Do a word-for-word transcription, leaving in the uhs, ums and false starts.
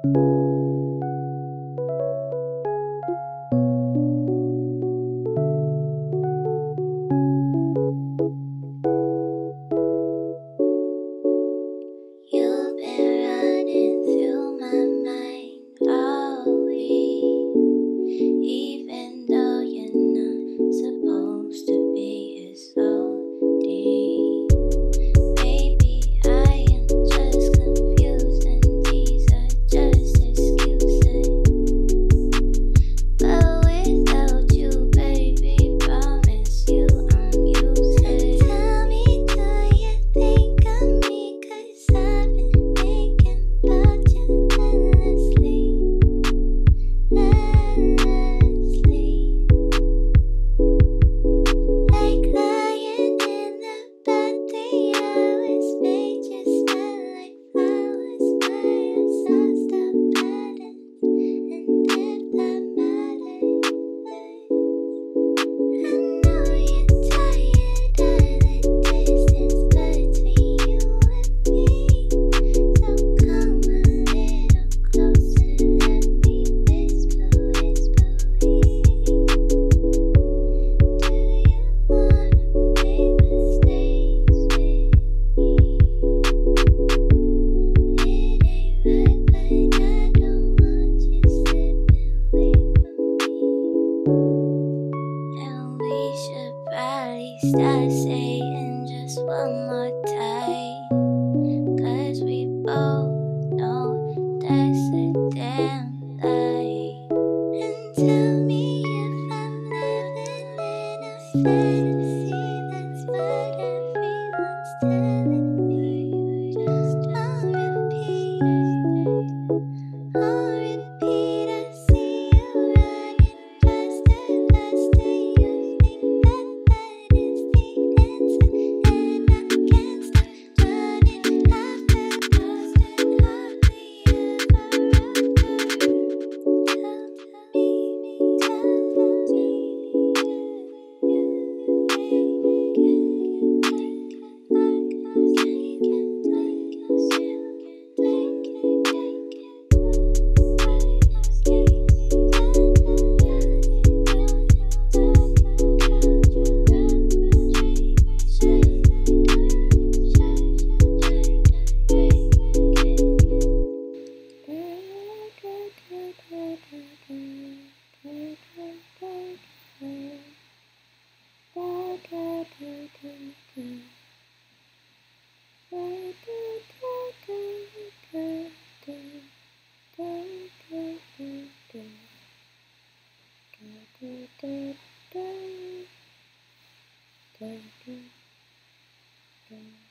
You've been running through my mind all week, even though you're not supposed to be. It's so deep. Maybe I am just confused, and these are just excuses. But without you, baby, promise you I'm useless. Tell me, do you think of me? 'Cause I've been thinking about you endlessly, endlessly. Like lying in the bed, the hours made you smell like flowers. My eyes stop patterns and diplomatic. I know you're tired of the distance between you and me, so come a little closer, let me whisper, whisper, we. Do you wanna make mistakes with me? It ain't right, but I don't want you slipping away from me. And we should probably start saying just one more time, 'cause we both know that's a damn lie. And tell me if I'm living in a fantasy, that's what everyone's telling me. Just on repeat, on repeat, I see you running faster, faster. You think that that is the answer, and I can't stop running after us, and hardly ever after. Tell me, tell me.